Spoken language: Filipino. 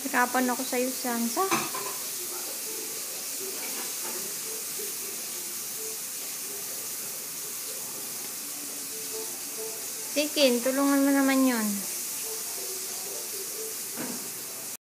Hirapan ako sa'yo, Sansa. Sige, tulungan mo naman yun.